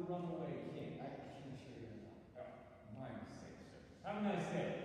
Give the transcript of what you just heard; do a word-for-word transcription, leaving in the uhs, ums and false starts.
runaway king. I can assure you of that. Oh, my mistake, sir. Have a nice day.